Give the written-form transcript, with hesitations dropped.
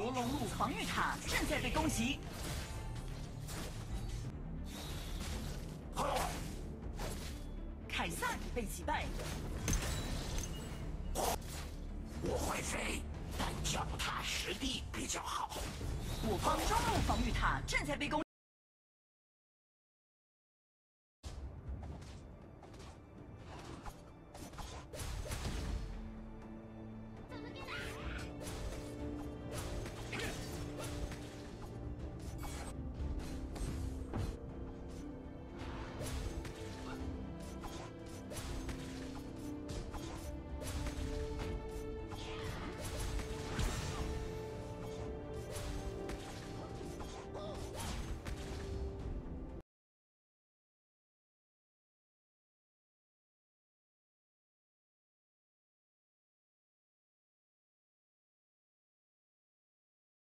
罗龙路防御塔正在被攻击。凯撒已被击败。 我会飞，但脚踏实地比较好。 我方中路防御塔正在被攻。